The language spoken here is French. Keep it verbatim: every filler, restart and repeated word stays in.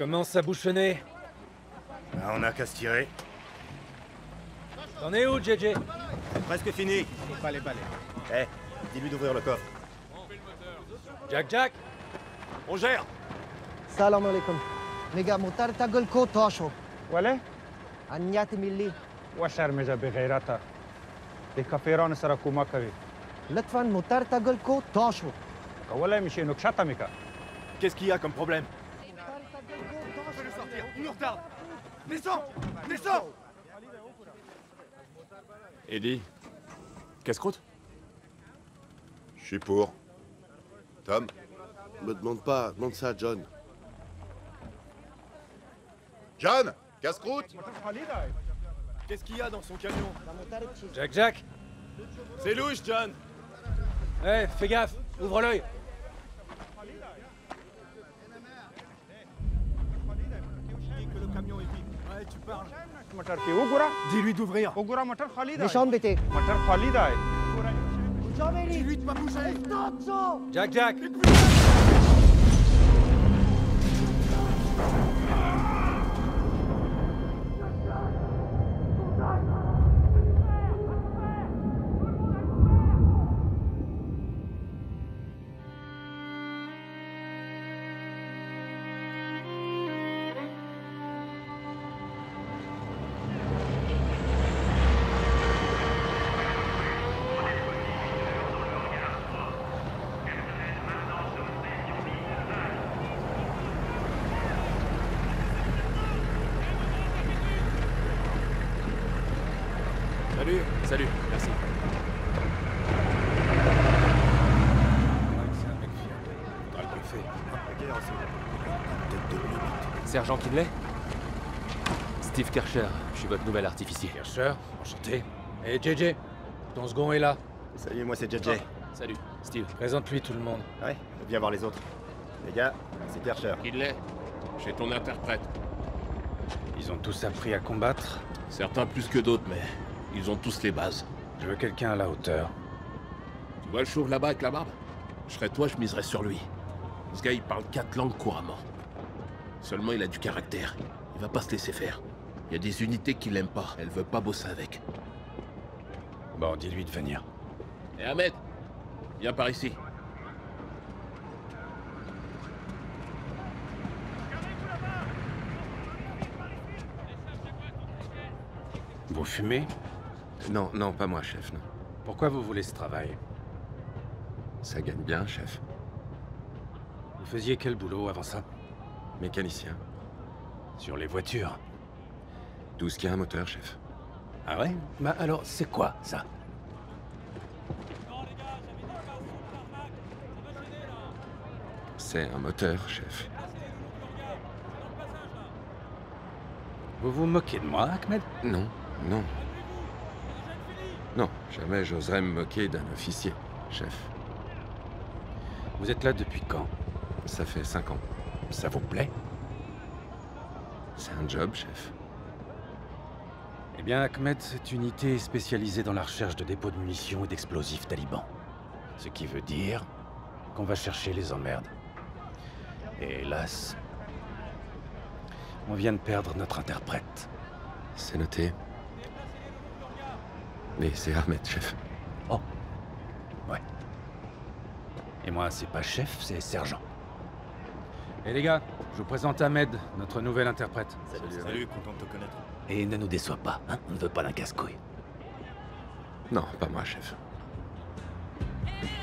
commence à bouchonner. Ah, on a qu'à se tirer. T'en es où, J J? Presque fini. Vale, vale. Eh, dis-lui d'ouvrir le coffre. Jack Jack? On gère. Salam alaikum. Mega motar tagol ko tosho. ولی؟ انیت ملی. و شرمجه بغیرته. د کافرانو سره کومک کوي. لطفاً motar tagol ko tosho. کولای میشه نو کشته میکه. Qu'est-ce qu'il y a comme problème? Fais-le sortir, il nous retarde. Descends! Descends! Eddie, casse-croûte? Je suis pour. Tom? Me demande pas, demande ça à John. John! Casse-croûte! Qu'est-ce qu'il y a dans son camion? Jack Jack? C'est louche, John! Eh, fais gaffe, ouvre l'œil. Que le camion est vide. Ouais, tu parles. موټر کې وګوره. Dis-lui d'ouvrir. وګوره موټر خالی دی. نشان بده. موټر خالی دی. کجا بری؟ Dis-lui de pas bouger. استاد شو. Jack Jack? Salut. Salut, merci. C'est un mec fiable. Faudra le briefer. Sergent Kinley? Steve Kircher, je suis votre nouvel artificier. Kircher, enchanté. Et J J? Ton second est là. Salut, moi c'est J J. Salut, Steve. Présente-lui tout le monde. Ouais, viens voir les autres. Les gars, c'est Kircher. Kinley, j'ai ton interprète. Ils ont tous appris à combattre. Certains plus que d'autres, mais ils ont tous les bases. Je veux quelqu'un à la hauteur. Tu vois le chauve là-bas avec la barbe? Je serais toi, je miserais sur lui. Ce gars, il parle quatre langues couramment. Seulement, il a du caractère. Il va pas se laisser faire. Il y a des unités qui l'aiment pas. Elle veut pas bosser avec. Bon, dis-lui de venir. Et Ahmed, viens par ici. Vous fumez? Non, non, pas moi, chef, non. Pourquoi vous voulez ce travail? Ça gagne bien, chef. Vous faisiez quel boulot avant ça? Mécanicien. Sur les voitures. Tout ce qui a un moteur, chef. Ah ouais? Bah alors, c'est quoi, ça? C'est un moteur, chef. Vous vous moquez de moi, Ahmed? Non, non. Non, jamais j'oserais me moquer d'un officier, chef. Vous êtes là depuis quand? Ça fait cinq ans. Ça vous plaît? C'est un job, chef. Eh bien, Ahmed, cette unité est spécialisée dans la recherche de dépôts de munitions et d'explosifs talibans. Ce qui veut dire qu'on va chercher les emmerdes. Et hélas, on vient de perdre notre interprète. C'est noté. Mais c'est Ahmed, chef. Oh. Ouais. Et moi, c'est pas chef, c'est sergent. Et les gars, je vous présente Ahmed, notre nouvel interprète. Salut, Salut content de te connaître. Et ne nous déçois pas, hein, on ne veut pas d'un casse-couille. Non, pas moi, chef.